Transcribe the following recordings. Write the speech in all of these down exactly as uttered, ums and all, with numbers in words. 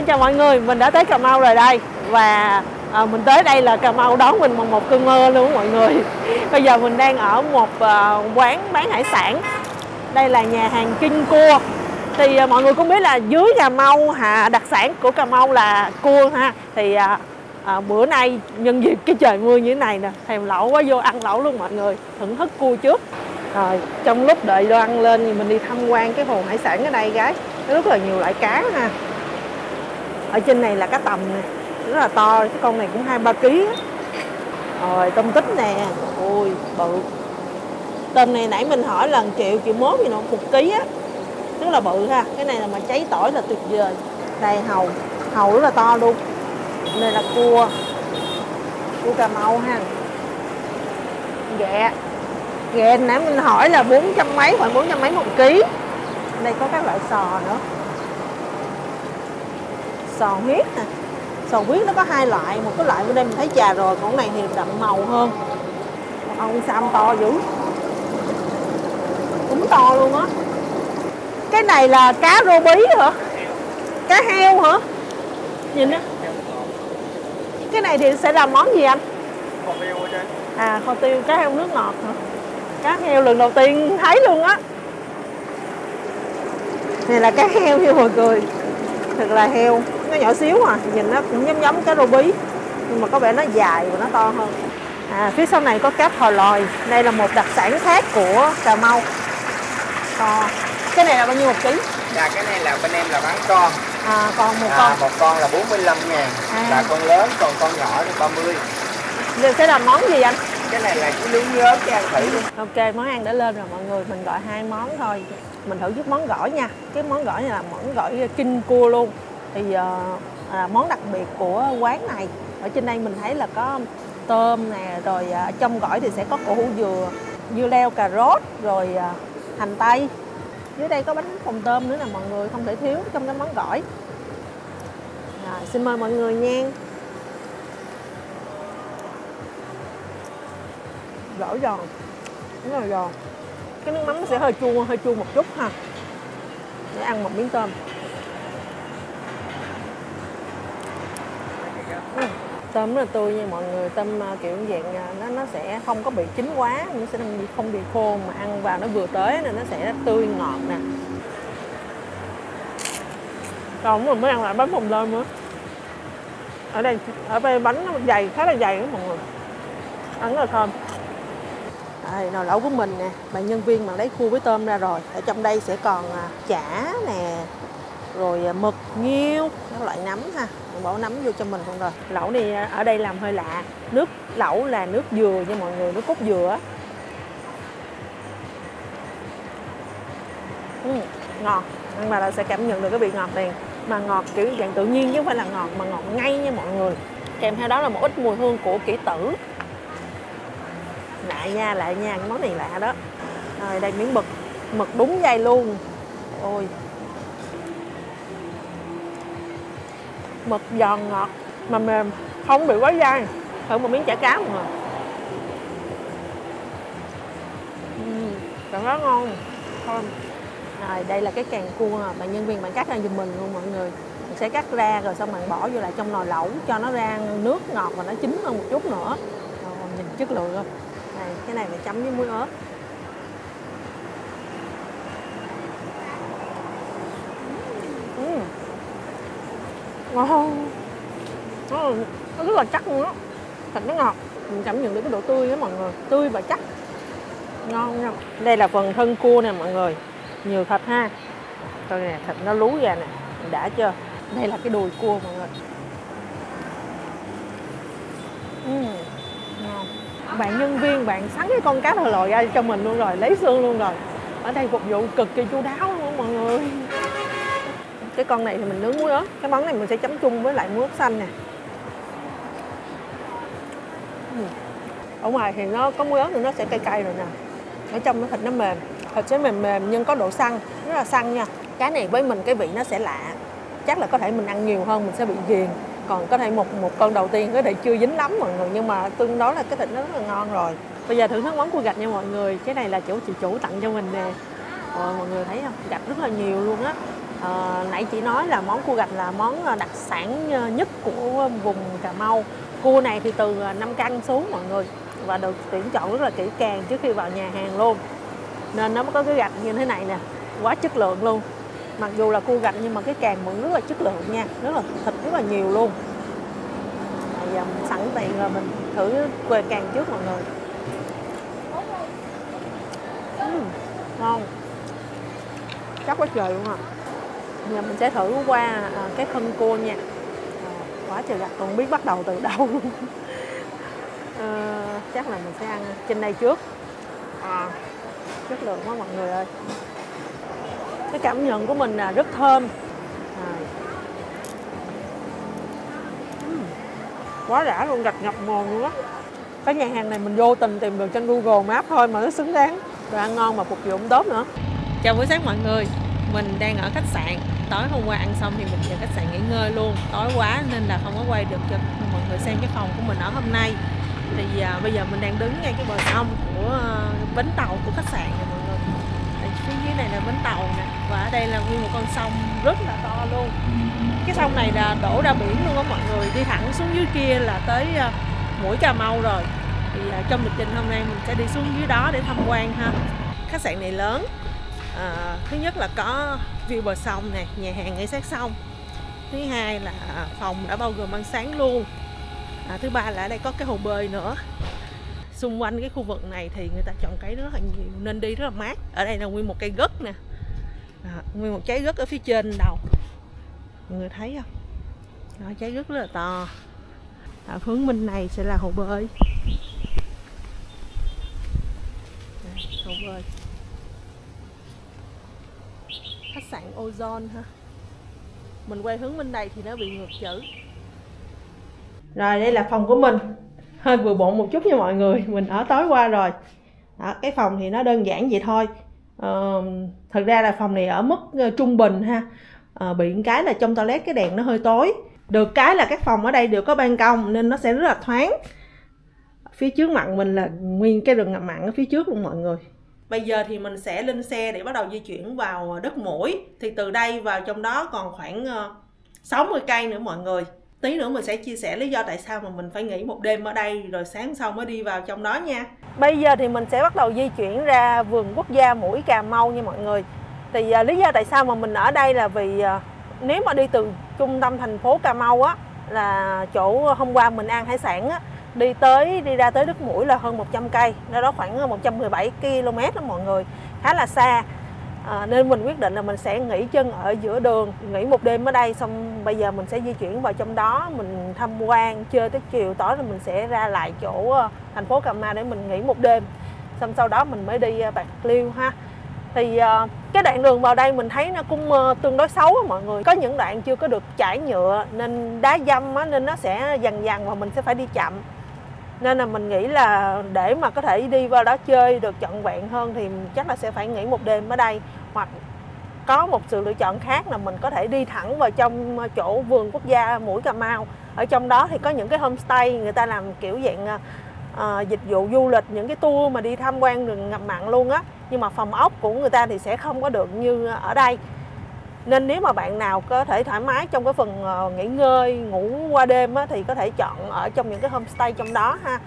chào mọi người, mình đã tới Cà Mau rồi đây. Và à, mình tới đây là Cà Mau đón mình bằng một cơn mơ luôn mọi người. Bây giờ mình đang ở một à, quán bán hải sản. Đây là nhà hàng King Cua. Thì à, mọi người cũng biết là dưới Cà Mau à, đặc sản của Cà Mau là cua ha. Thì à, à, bữa nay nhân dịp cái trời mưa như thế này nè, thèm lẩu quá, vô ăn lẩu luôn mọi người. Thưởng thức cua trước. Rồi trong lúc đợi đồ ăn lên thì mình đi tham quan cái hồ hải sản ở đây gái. Rất là nhiều loại cá ha. Ở trên này là cá tầm nè, rất là to, cái con này cũng hai ba ký. Rồi tôm tích nè, ôi bự. Tôm này nãy mình hỏi là triệu triệu mốt gì nó một ký á, rất là bự ha. Cái này là mà cháy tỏi là tuyệt vời. Đây hàu, hàu rất là to luôn. Đây là cua, cua Cà Mau ha. Ghẹ, ghẹ nãy mình hỏi là bốn trăm mấy, khoảng bốn trăm mấy một ký. Đây có các loại sò nữa. Sò huyết nè. Sò huyết nó có hai loại, một cái loại bên đây mình thấy già rồi, còn này thì đậm màu hơn. Ông Sam to dữ, cũng to luôn á. Cái này là cá rô bí hả? Cá heo hả? Nhìn á. Cái này thì sẽ làm món gì anh? Kho tiêu chứ. À, kho tiêu, cá heo nước ngọt hả? Cá heo lần đầu tiên thấy luôn á. Này là cá heo nha mọi người. Thật là heo, nó nhỏ xíu à, nhìn nó cũng giống giống cá rô bí, nhưng mà có vẻ nó dài và nó to hơn. À, phía sau này có cá thò lòi, đây là một đặc sản khác của Cà Mau. To. Cái này là bao nhiêu một ký? Dạ cái này là bên em là bán con. À, còn một à, con. Một con là bốn mươi lăm ngàn, à. Là con lớn, còn con nhỏ là ba mươi. Giờ sẽ làm món gì anh? Cái này là cái nướng ớt cái ăn thử luôn. Ok, món ăn đã lên rồi mọi người, mình gọi hai món thôi. Mình thử giúp món gỏi nha. Cái món gỏi này là món gỏi King Cua luôn. Thì uh, à, món đặc biệt của quán này. Ở trên đây mình thấy là có tôm nè, rồi uh, trong gỏi thì sẽ có cổ hủ dừa, dưa leo, cà rốt, rồi uh, hành tây. Dưới đây có bánh phồng tôm nữa nè mọi người, không thể thiếu trong cái món gỏi. Rồi, xin mời mọi người nha. Gỏi giòn, rất là giòn. Cái nước mắm nó sẽ hơi chua, hơi chua một chút ha. Để ăn một miếng tôm. Ừ, tôm rất là tươi nha mọi người. Tôm kiểu dạng nó nó sẽ không có bị chín quá, nó sẽ không bị khô, mà ăn vào nó vừa tới nên nó sẽ tươi ngọt nè. Còn mình mới ăn lại bánh phồng tôm nữa. Ở đây, ở đây bánh nó dày, khá là dày đó mọi người. Ăn rất là thơm. Đây, nồi lẩu của mình nè, bạn nhân viên mà lấy cua với tôm ra rồi. Ở trong đây sẽ còn chả nè, rồi mực, nghêu, các loại nấm ha. Mình bỏ nấm vô cho mình luôn rồi. Lẩu này ở đây làm hơi lạ. Nước lẩu là nước dừa nha mọi người, nước cốt dừa á. Ừ, ngọt. Nhưng mà là sẽ cảm nhận được cái vị ngọt này. Mà ngọt kiểu dạng tự nhiên chứ không phải là ngọt mà ngọt ngay nha mọi người. Kèm theo đó là một ít mùi hương của kỷ tử. Lạ nha, lạ nha, cái món này lạ đó. Rồi đây miếng mực, mực đúng dây luôn. Ôi, mực giòn ngọt mà mềm, không bị quá dai. Thử một miếng chả cá mọi người. uhm, Cảm rất ngon, thơm. Rồi đây là cái càng cua mà nhân viên bạn cắt ra giùm mình luôn mọi người. Mình sẽ cắt ra rồi xong bạn bỏ vô lại trong nồi lẩu cho nó ra nước ngọt và nó chín hơn một chút nữa. Rồi, nhìn chất lượng không? Này, cái này phải chấm với muối ớt. uhm. Ngon. Nó, nó rất là chắc luôn á. Thịt nó ngọt. Mình cảm nhận được cái độ tươi đó mọi người. Tươi và chắc. Ngon nha. Đây là phần thân cua nè mọi người. Nhiều thịt ha. Coi nè, thịt nó lú ra nè. Đã chưa? Đây là cái đùi cua mọi người. uhm. Ngon. Bạn nhân viên bạn sắn cái con cá thò lòi ra cho mình luôn rồi, lấy xương luôn rồi. Ở đây phục vụ cực kỳ chu đáo luôn mọi người. Cái con này thì mình nướng muối ớt. Cái món này mình sẽ chấm chung với lại muối ớt xanh nè. Ở ngoài thì nó có muối ớt thì nó sẽ cay cay rồi nè. Ở trong nó thịt nó mềm, thịt sẽ mềm mềm nhưng có độ săn, rất là săn nha. Cái này với mình cái vị nó sẽ lạ. Chắc là có thể mình ăn nhiều hơn mình sẽ bị ghiền. Còn có thể một một con đầu tiên có thể chưa dính lắm mọi người, nhưng mà tương đối là cái thịt nó rất là ngon rồi. Bây giờ thưởng thức món cua gạch nha mọi người. Cái này là chủ chị chủ tặng cho mình nè. Rồi mọi người thấy không? Gạch rất là nhiều luôn á. À, nãy chị nói là món cua gạch là món đặc sản nhất của vùng Cà Mau. Cua này thì từ năm cân xuống mọi người, và được tuyển chọn rất là kỹ càng trước khi vào nhà hàng luôn, nên nó mới có cái gạch như thế này nè, quá chất lượng luôn. Mặc dù là cua gạch nhưng mà cái càng vẫn rất là chất lượng nha, rất là thịt rất là nhiều luôn. Bây giờ mình sẵn tiện rồi mình thử que càng trước mọi người. uhm, ngon, chắc quá trời luôn à. Giờ mình sẽ thử qua à, cái thân cua nha. À, quá trời gạch, không biết bắt đầu từ đâu luôn. À, chắc là mình sẽ ăn trên đây trước. À, chất lượng quá mọi người ơi. Cái cảm nhận của mình là rất thơm. À. uhm, quá đã luôn, gạch ngập ngồn luôn á. Cái nhà hàng này mình vô tình tìm được trên Google Maps thôi mà nó xứng đáng. Đồ ăn ngon mà phục vụ cũng tốt nữa. Chào buổi sáng mọi người. Mình đang ở khách sạn. Tối hôm qua ăn xong thì mình về khách sạn nghỉ ngơi luôn. Tối quá nên là không có quay được cho mọi người xem cái phòng của mình ở hôm nay. Thì à, bây giờ mình đang đứng ngay cái bờ sông của uh, bến tàu của khách sạn này mọi người. Ở phía dưới này là bến tàu nè. Và ở đây là nguyên một con sông rất là to luôn. Cái sông này là đổ ra biển luôn á mọi người. Đi thẳng xuống dưới kia là tới uh, mũi Cà Mau rồi. Thì uh, trong lịch trình hôm nay mình sẽ đi xuống dưới đó để tham quan ha. Khách sạn này lớn. À, thứ nhất là có view bờ sông nè, nhà hàng ngay sát sông. Thứ hai là phòng đã bao gồm ăn sáng luôn. À, thứ ba là ở đây có cái hồ bơi nữa. Xung quanh cái khu vực này thì người ta trồng cây rất là nhiều nên đi rất là mát. Ở đây là nguyên một cây gất nè, à, nguyên một trái gất ở phía trên đầu, mọi người thấy không? Đó, trái gất rất là to. À, hướng bên này sẽ là hồ bơi. À, hồ bơi. Khách sạn Ozone ha. Mình quay hướng bên đây thì nó bị ngược chữ. Rồi đây là phòng của mình. Hơi bừa bộn một chút nha mọi người. Mình ở tối qua rồi. Đó, cái phòng thì nó đơn giản vậy thôi. Ờ, thật ra là phòng này ở mức uh, trung bình ha. Ờ, bị cái là trong toilet cái đèn nó hơi tối. Được cái là các phòng ở đây đều có ban công nên nó sẽ rất là thoáng. Phía trước mặt mình là nguyên cái rừng ngập mặn ở phía trước luôn mọi người. Bây giờ thì mình sẽ lên xe để bắt đầu di chuyển vào đất Mũi. Thì từ đây vào trong đó còn khoảng sáu mươi cây nữa mọi người. Tí nữa mình sẽ chia sẻ lý do tại sao mà mình phải nghỉ một đêm ở đây rồi sáng sau mới đi vào trong đó nha. Bây giờ thì mình sẽ bắt đầu di chuyển ra vườn quốc gia Mũi Cà Mau nha mọi người. Thì uh, lý do tại sao mà mình ở đây là vì uh, nếu mà đi từ trung tâm thành phố Cà Mau á, là chỗ hôm qua mình ăn hải sản á, đi tới đi ra tới đất Mũi là hơn một trăm cây, đó đó khoảng một trăm mười bảy ki lô mét đó mọi người, khá là xa. À, nên mình quyết định là mình sẽ nghỉ chân ở giữa đường, nghỉ một đêm ở đây, xong bây giờ mình sẽ di chuyển vào trong đó, mình tham quan chơi tới chiều tối rồi mình sẽ ra lại chỗ thành phố Cà Mau để mình nghỉ một đêm, xong sau đó mình mới đi Bạc Liêu ha. Thì uh, cái đoạn đường vào đây mình thấy nó cũng uh, tương đối xấu á mọi người, có những đoạn chưa có được trải nhựa nên đá dăm á, nên nó sẽ dằn dằn và mình sẽ phải đi chậm. Nên là mình nghĩ là để mà có thể đi vào đó chơi được trọn vẹn hơn thì chắc là sẽ phải nghỉ một đêm ở đây. Hoặc có một sự lựa chọn khác là mình có thể đi thẳng vào trong chỗ vườn quốc gia Mũi Cà Mau. Ở trong đó thì có những cái homestay, người ta làm kiểu dạng uh, dịch vụ du lịch, những cái tour mà đi tham quan rừng ngập mặn luôn á. Nhưng mà phòng ốc của người ta thì sẽ không có được như ở đây. Nên nếu mà bạn nào có thể thoải mái trong cái phần uh, nghỉ ngơi, ngủ qua đêm á, thì có thể chọn ở trong những cái homestay trong đó ha.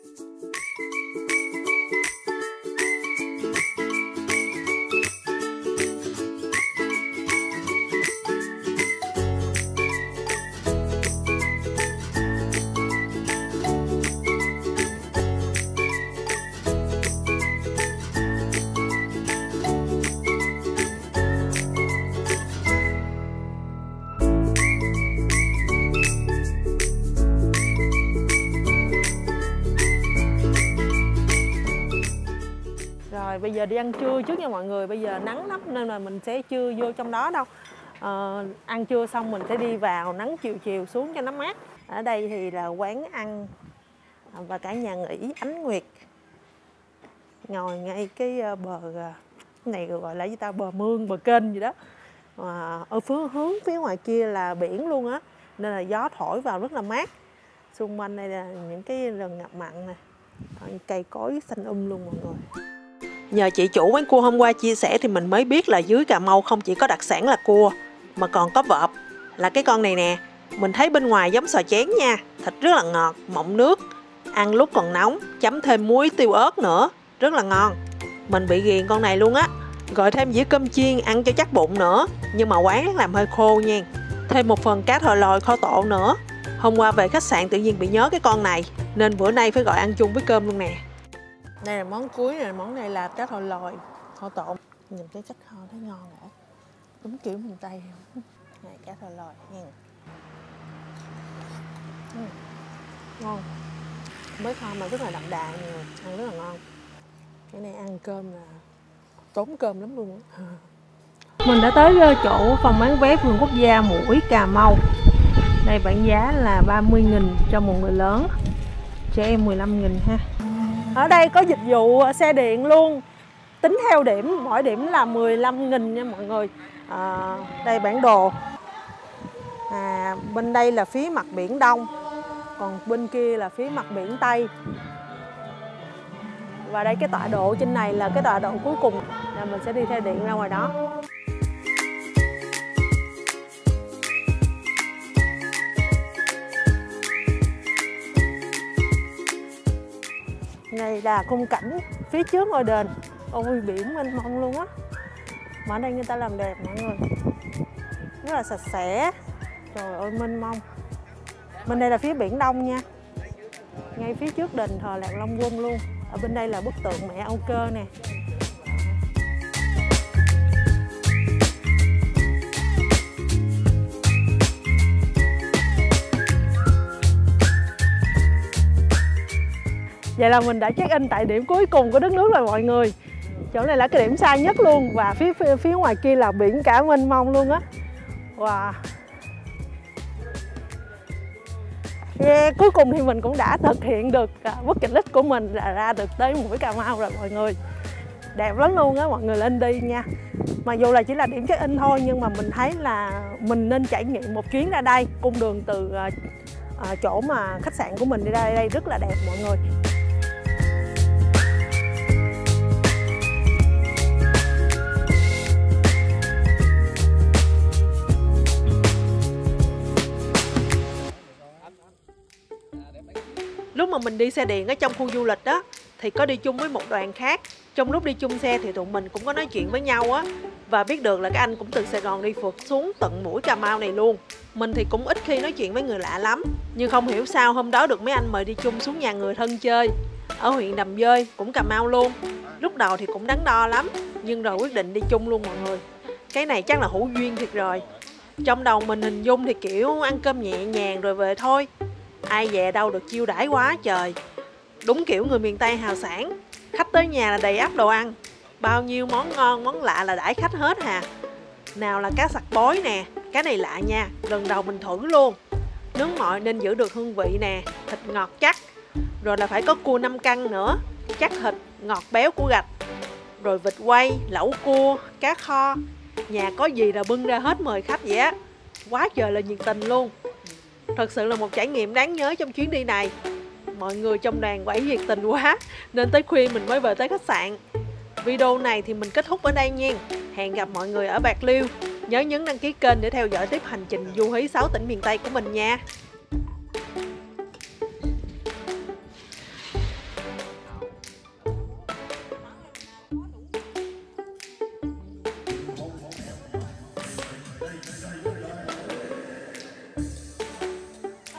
Rồi bây giờ đi ăn trưa trước nha mọi người. Bây giờ nắng lắm nên là mình sẽ chưa vô trong đó đâu. Ờ, ăn trưa xong mình sẽ đi vào nắng chiều chiều xuống cho nó mát. Ở đây thì là quán ăn và cả nhà nghỉ Ánh Nguyệt. Ngồi ngay cái bờ này gọi là gì ta, bờ mương, bờ kênh gì đó. Và ở phía hướng phía ngoài kia là biển luôn á, nên là gió thổi vào rất là mát. Xung quanh đây là những cái rừng ngập mặn này, cây cối xanh um luôn mọi người. Nhờ chị chủ quán cua hôm qua chia sẻ thì mình mới biết là dưới Cà Mau không chỉ có đặc sản là cua mà còn có vợp, là cái con này nè. Mình thấy bên ngoài giống sò chén nha, thịt rất là ngọt, mọng nước, ăn lúc còn nóng, chấm thêm muối tiêu ớt nữa, rất là ngon. Mình bị ghiền con này luôn á. Gọi thêm dĩa cơm chiên ăn cho chắc bụng nữa, nhưng mà quán làm hơi khô nha. Thêm một phần cá thòi lòi kho tộ nữa. Hôm qua về khách sạn tự nhiên bị nhớ cái con này, nên bữa nay phải gọi ăn chung với cơm luôn nè. Đây là món cuối nè, món này là cá thòi lòi kho tộ. Nhìn cái cách kho thấy ngon hả? Đúng kiểu miền Tây. Này cá thòi lòi nha. Ừ. Ngon. Mới kho mà rất là đậm đà nha, ăn rất là ngon. Cái này ăn cơm là tốn cơm lắm luôn. Mình đã tới chỗ phòng bán vé vườn quốc gia Mũi Cà Mau. Đây bảng giá là ba mươi nghìn cho một người lớn, trẻ em mười lăm nghìn ha. Ở đây có dịch vụ xe điện luôn, tính theo điểm, mỗi điểm là mười lăm nghìn nha mọi người. À, đây bản đồ. À, bên đây là phía mặt biển Đông, còn bên kia là phía mặt biển Tây. Và đây cái tọa độ trên này là cái tọa độ cuối cùng, là mình sẽ đi theo điện ra ngoài đó. Này là khung cảnh phía trước ngôi đền. Ôi biển mênh mông luôn á. Mà ở đây người ta làm đẹp mọi người, rất là sạch sẽ. Trời ơi mênh mông. Bên đây là phía biển Đông nha, ngay phía trước đền thờ Lạc Long Quân luôn. Ở bên đây là bức tượng mẹ Âu Cơ nè. Vậy là mình đã check in tại điểm cuối cùng của đất nước rồi mọi người. Chỗ này là cái điểm xa nhất luôn. Và phía phía, phía ngoài kia là biển cả mênh mông luôn á. Wow. Yeah, cuối cùng thì mình cũng đã thực hiện được uh, bucket list của mình là ra được tới Mũi Cà Mau rồi mọi người. Đẹp lắm luôn á, mọi người lên đi nha. Mặc dù là chỉ là điểm check in thôi, nhưng mà mình thấy là mình nên trải nghiệm một chuyến ra đây. Cung đường từ uh, uh, chỗ mà khách sạn của mình đi ra đây rất là đẹp mọi người. Lúc mà mình đi xe điện ở trong khu du lịch đó thì có đi chung với một đoàn khác. Trong lúc đi chung xe thì tụi mình cũng có nói chuyện với nhau á. Và biết được là các anh cũng từ Sài Gòn đi phượt xuống tận Mũi Cà Mau này luôn. Mình thì cũng ít khi nói chuyện với người lạ lắm, nhưng không hiểu sao hôm đó được mấy anh mời đi chung xuống nhà người thân chơi ở huyện Đầm Dơi, cũng Cà Mau luôn. Lúc đầu thì cũng đắn đo lắm, nhưng rồi quyết định đi chung luôn mọi người. Cái này chắc là hữu duyên thiệt rồi. Trong đầu mình hình dung thì kiểu ăn cơm nhẹ nhàng rồi về thôi. Ai dè đâu được chiêu đãi quá trời. Đúng kiểu người miền Tây hào sảng. Khách tới nhà là đầy ắp đồ ăn. Bao nhiêu món ngon, món lạ là đãi khách hết hà. Nào là cá sặc bói nè. Cái này lạ nha, lần đầu mình thử luôn. Nướng mọi nên giữ được hương vị nè. Thịt ngọt chắc. Rồi là phải có cua năm căn nữa. Chắc thịt, ngọt béo của gạch. Rồi vịt quay, lẩu cua, cá kho. Nhà có gì là bưng ra hết mời khách vậy á. Quá trời là nhiệt tình luôn. Thật sự là một trải nghiệm đáng nhớ trong chuyến đi này. Mọi người trong đoàn quẩy nhiệt tình quá, nên tới khuya mình mới về tới khách sạn. Video này thì mình kết thúc ở đây nha. Hẹn gặp mọi người ở Bạc Liêu. Nhớ nhấn đăng ký kênh để theo dõi tiếp hành trình du hí sáu tỉnh miền Tây của mình nha.